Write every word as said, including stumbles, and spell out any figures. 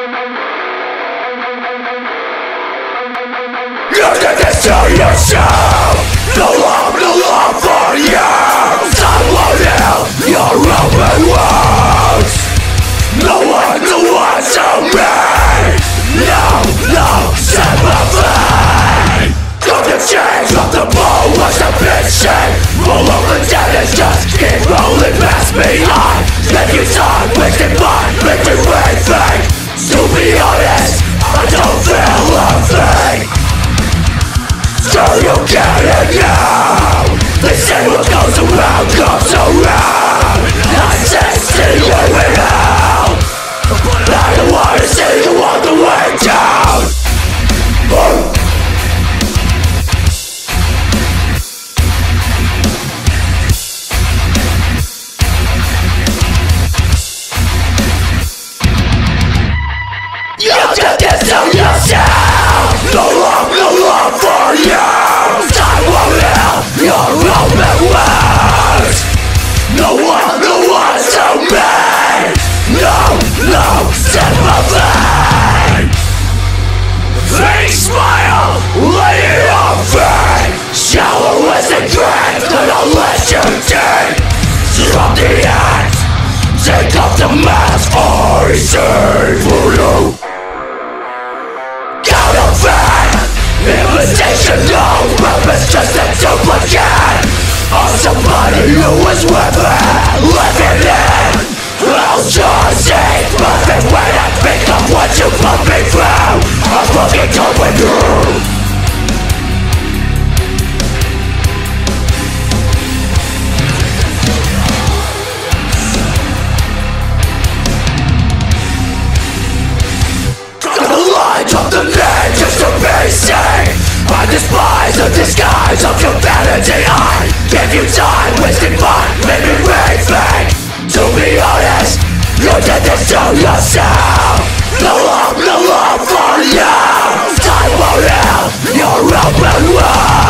You did this to yourself. No love, no love for you. Someone else, your open words. No one, no one to me. No, no sympathy. Got the change, got the ball, what's the bitching? Roll over the dead and just keep rolling past me. I make you time, wasting mine, make me rethink. To be honest, I don't feel a thing. So you get it now. They say what goes around comes around. I say see you in hell, but I don't wanna see you on the way down. Oh. You did this to yourself. No love, no love for you. Time will heal your open wounds. No one, no one to me. No, no sympathy. Fake smile, lay it on fake. Shower with the drink that I'll let you take. Drop the axe, take off the mask I say for you. Imitation, no purpose, just a duplicate of somebody who was with me, living in. I'll just say perfect when I think of what you put me through. I'm fucking done with you. Of the land just to be seen. I despise the disguise of humanity. I give you time, wasting mine, made me rethink. To be honest, you did this to yourself. No love, no love for you. Time will heal your open wounds.